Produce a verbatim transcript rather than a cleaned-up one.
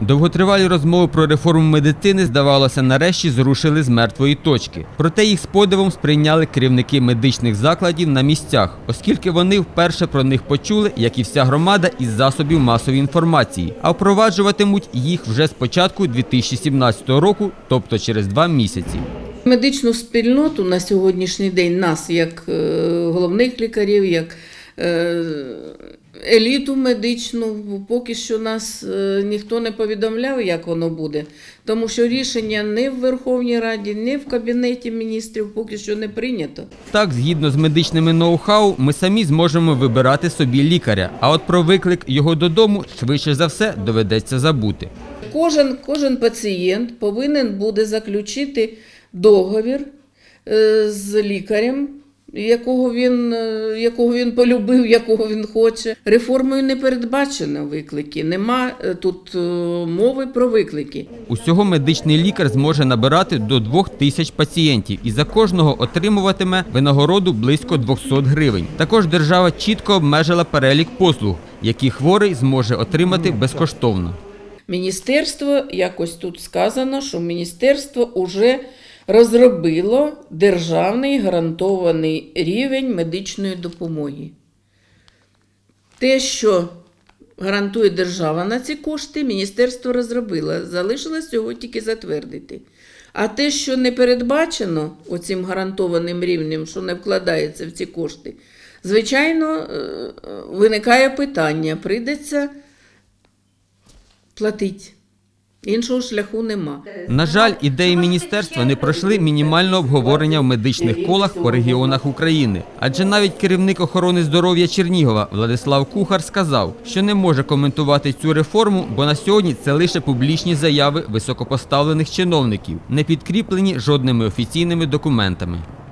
Довготривалі розмови про реформу медицини, здавалося, нарешті зрушили з мертвої точки. Проте їх з подивом сприйняли керівники медичних закладів на місцях, оскільки вони вперше про них почули, як і вся громада, із засобів масової інформації. А впроваджуватимуть їх вже з початку дві тисячі сімнадцятого року, тобто через два місяці. Медичну спільноту на сьогоднішній день, нас як головних лікарів, як еліту медичну, поки що нас ніхто не повідомляв, як воно буде. Тому що рішення не в Верховній Раді, не в Кабінеті міністрів поки що не прийнято. Так, згідно з медичними ноу-хау, ми самі зможемо вибирати собі лікаря. А от про виклик його додому, швидше за все, доведеться забути. Кожен, кожен пацієнт повинен буде заключити договір з лікарем, якого він, якого він полюбив, якого він хоче. Реформою не передбачено виклики, нема тут мови про виклики. Усього медичний лікар зможе набирати до двох тисяч пацієнтів і за кожного отримуватиме винагороду близько двохсот гривень. Також держава чітко обмежила перелік послуг, які хворий зможе отримати безкоштовно. Міністерство, якось тут сказано, що міністерство вже розробило державний гарантований рівень медичної допомоги. Те, що гарантує держава на ці кошти, міністерство розробило, залишилось його тільки затвердити. А те, що не передбачено оцим гарантованим рівнем, що не вкладається в ці кошти, звичайно, виникає питання, прийдеться платити. Іншого шляху нема. На жаль, ідеї міністерства не пройшли мінімального обговорення в медичних колах по регіонах України. Адже навіть керівник охорони здоров'я Чернігова Владислав Кухар сказав, що не може коментувати цю реформу, бо на сьогодні це лише публічні заяви високопоставлених чиновників, не підкріплені жодними офіційними документами.